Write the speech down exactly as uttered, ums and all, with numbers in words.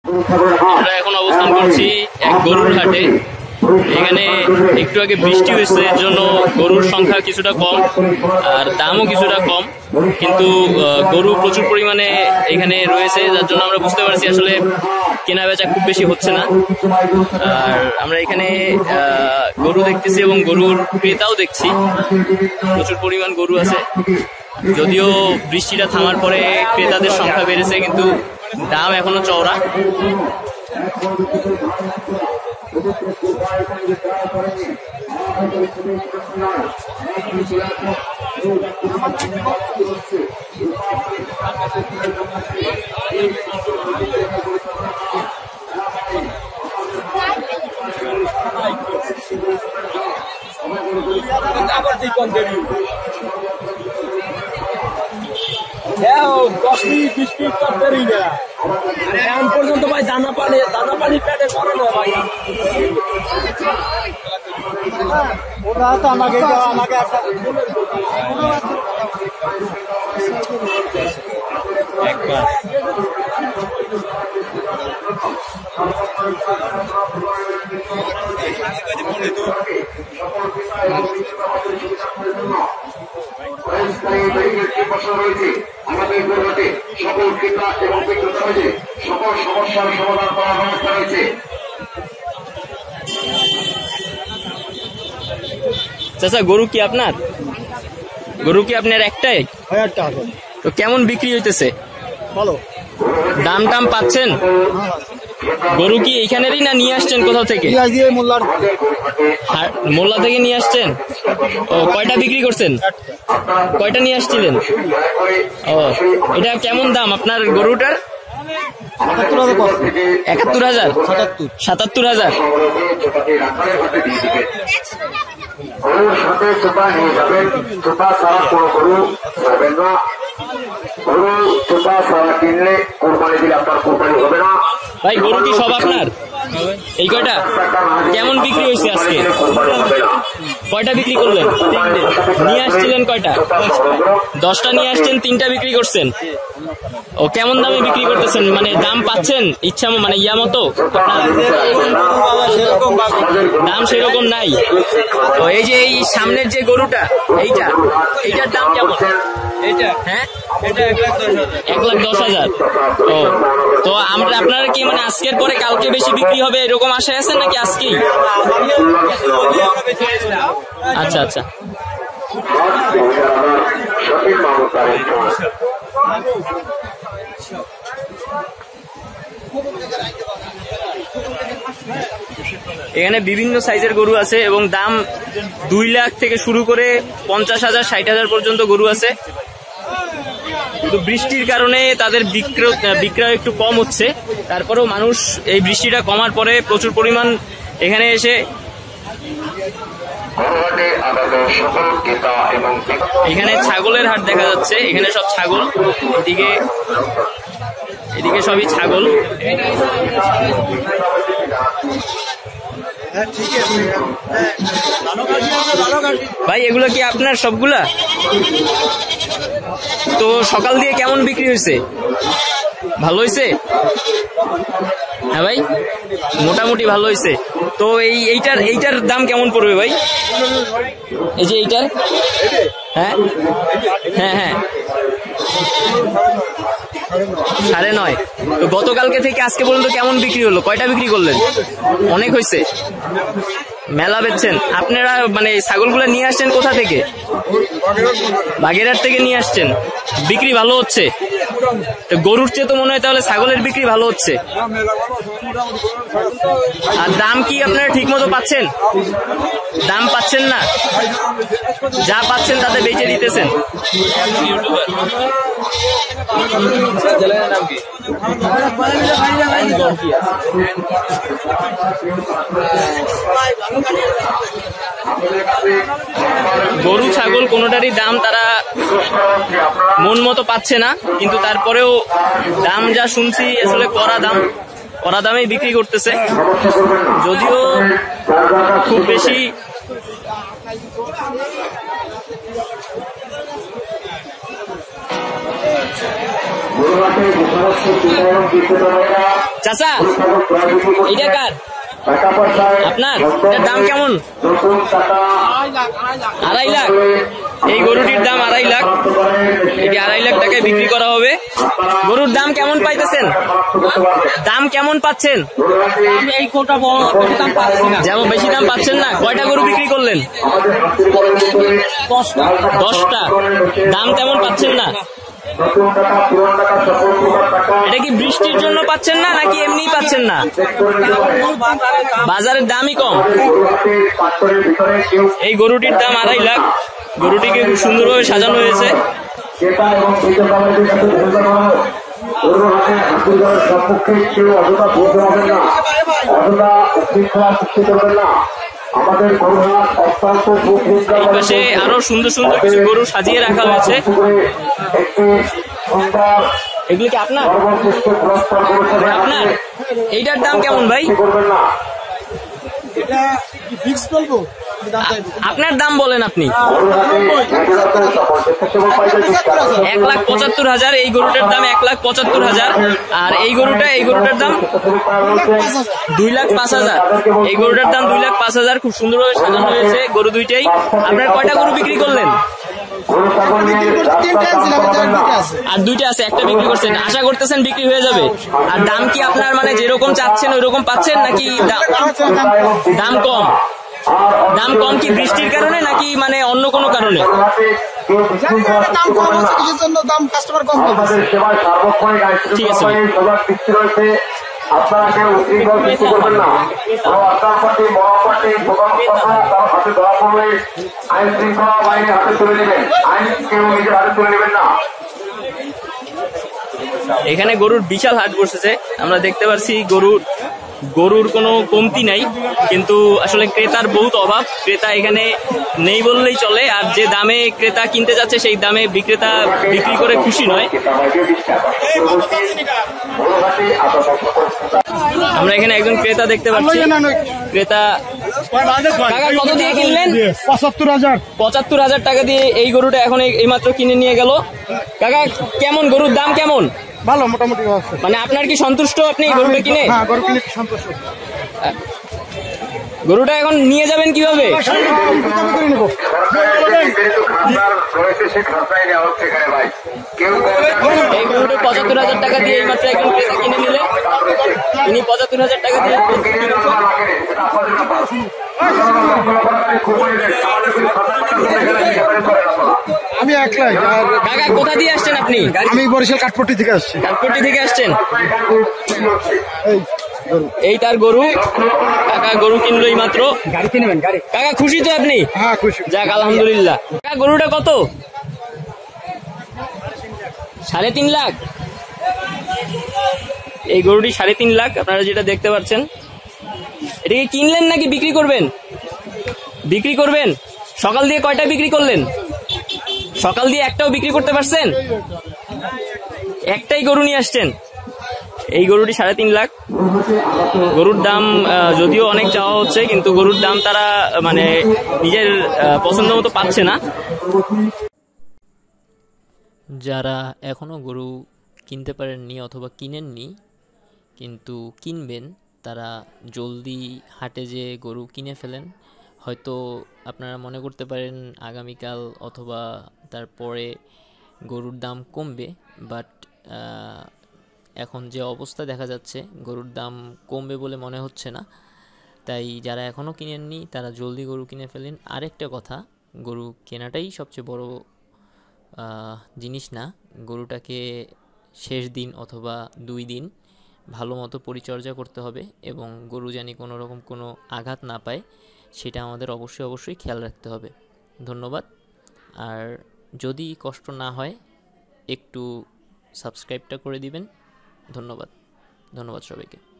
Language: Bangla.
আমরা এখন অবস্থান করছি এক গরুর হাটে। এখানে একটু আগে বৃষ্টি হয়েছে, এর জন্য গরুর সংখ্যা কিছুটা কম আর দামও কিছুটা কম, কিন্তু গরু প্রচুর পরিমাণে এখানে রয়েছে, যার জন্য আমরা বুঝতে পারছি আসলে কেনা বেচা খুব বেশি হচ্ছে না। আর আমরা এখানে গরু দেখতেছি এবং গরুর ক্রেতাও দেখছি, প্রচুর পরিমাণ গরু আছে। যদিও বৃষ্টিটা থামার পরে ক্রেতাদের সংখ্যা বেড়েছে, কিন্তু দাম এখনো চওড়া। দশ মিনিট বিশ মিনিট তো দেরি না, এখন পর্যন্ত ভাই দানা পানি দানা পানি পেটে করানো ভাই। ওরা তো আমাকে আমাকে একটা একবার আমাদের গরুহাটে সকল ক্রেতা এবং বিক্রেতা হয়েছে সকল সমস্যার সমাধান করার ব্যবস্থা রয়েছে। চাচা, গরু কি আপনার? গরু কি আপনার একটাই? তো কেমন বিক্রি হইতেছে? ভালো। দাম টাম পাচ্ছেন? গরু কি এইখানেরই না নিয়ে আসছেন কোথাও থেকে? মোল্লা থেকে নিয়ে আসছেন? ও, কয়টা বিক্রি করছেন? কয়টা নিয়ে আসছিলেন? ও, এটা কেমন দাম আপনার গরুটার? একাত্তর হাজার সাতাত্তর হাজার গরুর সাথে চোপা নিয়ে যাবেন, চোপা ছাড়া কোনো গরু যাবেন না। গরু চোপা ছাড়া কিনলে কোরবানি দিলে আপনার কোরবানি হবে না। ভাই, গরু কি সব আপনার? এই কয়টা কেমন বিক্রি হয়েছে আজকে? কয়টা বিক্রি করলেন? নিয়ে আসছিলেন কয়টা? দশটা নিয়ে আসছেন, তিনটা বিক্রি করছেন। ও, কেমন দামে বিক্রি করতেছেন? মানে দাম পাচ্ছেন ইচ্ছা মানে ইয়া মতো? দাম সেরকম নাই। ও, এই যে এই সামনের যে গরুটা, এইটা এইটার দাম কেমন? এইটা হ্যাঁ এক লাখ দশ হাজার। ও, তো আমরা আপনারা কি মানে আজকের পরে কালকে বেশি বিক্রি হবে এরকম আশায় আছেন নাকি আজকেই? আচ্ছা আচ্ছা। এখানে বিভিন্ন সাইজের গরু আছে এবং দাম দুই লাখ থেকে শুরু করে পঞ্চাশ হাজার ষাট হাজার পর্যন্ত গরু আছে। কিন্তু বৃষ্টির কারণে তাদের বিক্রয় বিক্রয় একটু কম হচ্ছে। তারপরেও মানুষ এই বৃষ্টিটা কমার পরে প্রচুর পরিমাণ এখানে এসে এখানে ছাগলের হাট দেখা যাচ্ছে। এখানে সব ছাগল, এদিকে এদিকে সবই ছাগল। ভাই, এগুলো কি আপনার সবগুলা? তো সকাল দিয়ে কেমন বিক্রি হয়েছে? ভালো হয়েছে? হ্যাঁ ভাই, মোটামুটি ভালো হয়েছে। তো এই এইটার এইটার দাম কেমন পড়বে ভাই? এই যে এইটার, হ্যাঁ হ্যাঁ হ্যাঁ সাড়ে নয়। তো গতকালকে থেকে আজকে পর্যন্ত কেমন বিক্রি হলো? কয়টা বিক্রি করলেন? অনেক হয়েছে, মেলা বেচছেন আপনারা। মানে ছাগলগুলো নিয়ে আসছেন কোথা থেকে? বাগেরহাট থেকে নিয়ে আসছেন। বিক্রি ভালো হচ্ছে? তো গরুর চেয়ে তো মনে হয় তাহলে ছাগলের বিক্রি ভালো হচ্ছে। আর দাম কি আপনারা ঠিক মতো পাচ্ছেন? দাম পাচ্ছেন না? যা পাচ্ছেন তাতে বেচে দিতেছেন। গরু ছাগল কোনোটারই দাম তারা মন মতো পাচ্ছে না, কিন্তু তারপরেও দাম যা শুনছি আসলে কড়া দাম, কড়া দামেই বিক্রি করতেছে। যদিও খুব বেশি চাচা এইটা কার? আপনার? এটার দাম কেমন? আড়াই লাখ। এই গরুটির দাম আড়াই লাখ। এটি আড়াই লাখ টাকায় বিক্রি করা হবে। গরুর দাম কেমন পাইতেছেন? দাম কেমন পাচ্ছেন? এই কোটা বেশি দাম পাচ্ছি না। যেমন বেশি দাম পাচ্ছেন না। কয়টা গরু বিক্রি করলেন? দশটা। দাম তেমন পাচ্ছেন না। এটা কি বৃষ্টির জন্য পাচ্ছেন না নাকি এমনি পাচ্ছেন না? বাজারের দামই কম। এই গরুটির দাম আড়াই লাখ। গরুটিকে খুব সুন্দরভাবে সাজানো হয়েছে। এই পাশে আরো সুন্দর সুন্দর কিছু গরু সাজিয়ে রাখা হয়েছে। এগুলি কি আপনার? আপনার? এইটার দাম কেমন ভাই? আপনার দাম বলেন আপনি। এক লাখ পঁচাত্তর হাজার। এই গরুটার দাম এক লাখ পঁচাত্তর হাজার। আর এই গরুটা এই গরুটার দাম দুই লাখ পাঁচ হাজার। এই গরুটার দাম দুই লাখ পাঁচ হাজার। খুব সুন্দরভাবে সাজানো হয়েছে গরু দুইটাই। আপনার কয়টা গরু বিক্রি করলেন? আর দুইটা আছে, একটা বিক্রি করছেন। আশা করতেছেন বিক্রি হয়ে যাবে? আর দাম কি আপনার মানে যেরকম চাচ্ছেন ওইরকম পাচ্ছেন নাকি দাম কম? দাম কম কি বৃষ্টির কারণে নাকি মানে অন্য কোনো কারণে? ঠিক আছে। আপনারা কেউ উদ্বিগ্ন কিছু করবেন না। আপনার প্রতি মহাপাটি হাতে ধরা পড়লে আইন শৃঙ্খলা বাহিনী হাতে তুলে নেবেন। আইন কেউ নিজের হাতে তুলে নেবেন না। এখানে গরুর বিশাল হাট বসেছে। আমরা দেখতে পাচ্ছি গরুর গরুর কোনো কমতি নাই, কিন্তু আসলে ক্রেতার বহুত অভাব। ক্রেতা এখানে নেই বললেই চলে। আর যে দামে ক্রেতা কিনতে যাচ্ছে সেই দামে বিক্রেতা বিক্রি করে খুশি নয়। আমরা এখানে একজন ক্রেতা দেখতে পাচ্ছি। ক্রেতা টাকা কত দিয়ে কিনলেন? পঁচাত্তর হাজার পঁচাত্তর হাজার টাকা দিয়ে এই গরুটা এখন এইমাত্র কিনে নিয়ে গেল। কাকা কেমন গরুর দাম কেমন? ভালো, মোটামুটি মানে আপনার কি সন্তুষ্ট আপনি গরুটা কিনে? গরু কিনে সন্তুষ্ট। গরুটা এখন নিয়ে যাবেন কিভাবে? এই গরুটা পঁচাত্তর হাজার টাকা দিয়ে এইমাত্র একজন ক্রেতা কিনে নিলে। তিনি পঁচাত্তর হাজার টাকা দিয়ে আমি একলাই। কাকা কোথা দিয়ে আসছেন আপনি? আমি বরিশাল কাঠপট্টি থেকে আসছি। কাঠপট্টি থেকে আসছেন? এই তার গরু। কাকা গরু কিনলো এই মাত্র। গাড়ি কিনবেন? গাড়ি। কাকা খুশি তো আপনি? হ্যাঁ খুশি। যাক আলহামদুলিল্লাহ। কাকা গরুটা কত? সাড়ে তিন লাখ। এই গরুটি সাড়ে তিন লাখ। আপনারা যেটা দেখতে পাচ্ছেন। এটাকে কিনলেন নাকি বিক্রি করবেন? বিক্রি করবেন। সকাল দিয়ে কয়টা বিক্রি করলেন? সকাল দিয়ে একটাও বিক্রি করতে পারছেন? একটাই গরু নিয়ে আসছেন। এই গরুটি সাড়ে তিন লাখ। গরুর দাম যদিও অনেক চাওয়া হচ্ছে, কিন্তু গরুর দাম তারা মানে নিজের পছন্দ মতো পাচ্ছে না। যারা এখনো গরু কিনতে পারেননি অথবা কিনেননি কিন্তু কিনবেন, তারা জলদি হাটে যে গরু কিনে ফেলেন। হয়তো আপনারা মনে করতে পারেন আগামীকাল অথবা তারপরে গরুর দাম কমবে, বাট এখন যে অবস্থা দেখা যাচ্ছে গরুর দাম কমবে বলে মনে হচ্ছে না। তাই যারা এখনও কিনেননি তারা জলদি গরু কিনে ফেলেন। আরেকটা কথা, গরু কেনাটাই সবচেয়ে বড় জিনিস না। গরুটাকে শেষ দিন অথবা দুই দিন ভালো মতো পরিচর্যা করতে হবে এবং গরু জানি কোনো রকম কোনো আঘাত না পায় সেটা আমাদের অবশ্যই অবশ্যই খেয়াল রাখতে হবে। ধন্যবাদ। আর যদি কষ্ট না হয় একটু সাবস্ক্রাইবটা করে দিবেন। ধন্যবাদ। ধন্যবাদ সবাইকে।